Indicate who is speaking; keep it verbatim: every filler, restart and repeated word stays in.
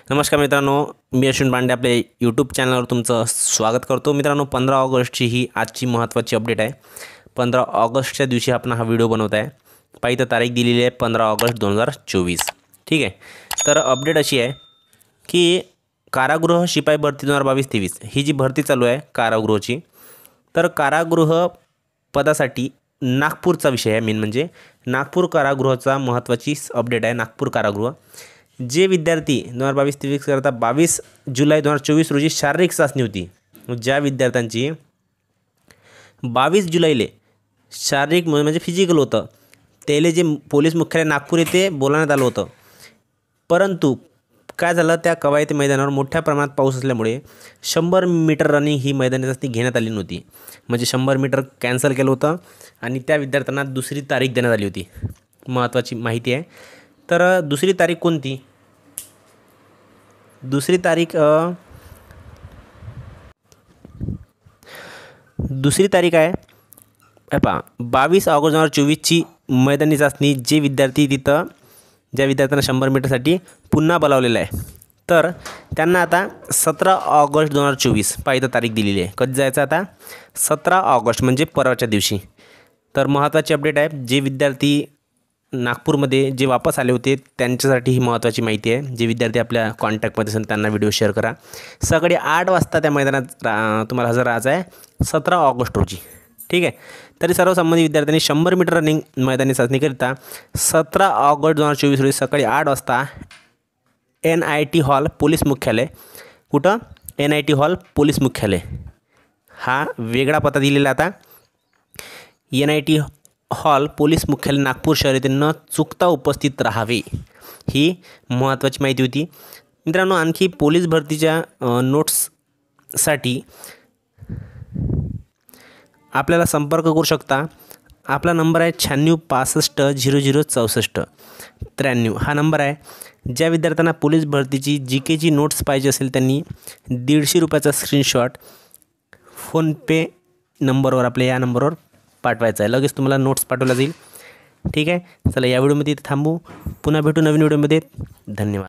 Speaker 1: नमस्कार मित्रांनो, मी अश्विन पांडे आपल्या यूट्यूब चॅनलवर तुमचं स्वागत करतो। मित्रांनो, पंधरा ऑगस्टची ही आजची महत्त्वाची अपडेट आहे। पंधरा ऑगस्टच्या दिवशी आपण हा व्हिडिओ बनवत आहे। पाहिजे तर तारीख दिलेली आहे पंधरा ऑगस्ट दोन हजार चोवीस। ठीक आहे, तर अपडेट अशी आहे की कारागृह शिपाई भरती दोन हजार बावीस तेवीस ही जी भरती चालू आहे कारागृहाची, तर कारागृह पदासाठी नागपूरचा विषय आहे। मेन म्हणजे नागपूर कारागृहाचा महत्त्वाची अपडेट आहे। नागपूर कारागृह जे विद्यार्थी दोन हजार बावीस तेवीस करता बावीस जुलै दोन हजार चोवीस रोजी शारीरिक चाचणी होती, ज्या विद्यार्थ्यांची बावीस जुलैले शारीरिक म्हणजे फिजिकल होतं, त्याले जे पोलीस मुख्यालय नागपूर येथे बोलावण्यात आलं होतं। परंतु काय झालं, त्या कवायती मैदानावर मोठ्या प्रमाणात पाऊस असल्यामुळे शंभर मीटर रनिंग ही मैदानी चाचणी घेण्यात आली नव्हती। म्हणजे शंभर मीटर कॅन्सल केलं होतं आणि त्या विद्यार्थ्यांना दुसरी तारीख देण्यात आली होती। महत्त्वाची माहिती आहे। तर दुसरी तारीख कोणती? दुसरी तारीख दुसरी तारीख आहे पहा बावीस ऑगस्ट दोन हजार चोवीसची मैदानी चाचणी। जे विद्यार्थी तिथं ज्या विद्यार्थ्यांना शंभर मीटरसाठी पुन्हा बोलावलेलं आहे, तर त्यांना आता सतरा ऑगस्ट दोन हजार चोवीस पाहिजे तारीख दिलेली आहे। कधी जायचं आता? सतरा ऑगस्ट म्हणजे परवाच्या दिवशी। तर महत्त्वाची अपडेट आहे। जे विद्यार्थी नागपूरमध्ये जे वापस आले होते त्यांच्यासाठी ही महत्त्वाची माहिती आहे। जे विद्यार्थी आपल्या कॉन्टॅक्टमध्ये असेल त्यांना व्हिडिओ शेअर करा। सकाळी आठ वाजता त्या मैदानात तुम्हाला हजर राहायचं आहे सतरा ऑगस्ट रोजी। ठीक आहे, तरी सर्व संबंधित विद्यार्थ्यांनी शंभर मीटर रनिंग मैदानी चाचणीकरिता सतरा ऑगस्ट दोन हजार चोवीस रोजी सकाळी आठ वाजता N I T hall police मुख्यालय, कुठं? N I T hall police मुख्यालय, हा वेगळा पत्ता दिलेला आता। N I T hall police मुख्यालय नागपूर शहर येथे न चुकता उपस्थित राहावे, ही महत्त्वाची माहिती होती। मित्रांनो, आणखी पोलीस भरतीच्या नोट्ससाठी आपल्याला संपर्क करू शकता। आपला नंबर आहे शहाण्णव पासष्ट झिरो झिरो चौसष्ट त्र्याण्णव, हा नंबर आहे। ज्या विद्यार्थ्यांना पोलीस भरतीची जी केची नोट्स पाहिजे असेल त्यांनी दीडशे रुपयाचा स्क्रीनशॉट फोनपे नंबरवर आपल्या या नंबरवर पाठवायचा आहे। लगेच तुम्हाला नोट्स पाठवला जाईल। ठीक आहे, चला या व्हिडिओमध्ये थांबू, पुन्हा भेटू नवीन व्हिडिओमध्ये। धन्यवाद।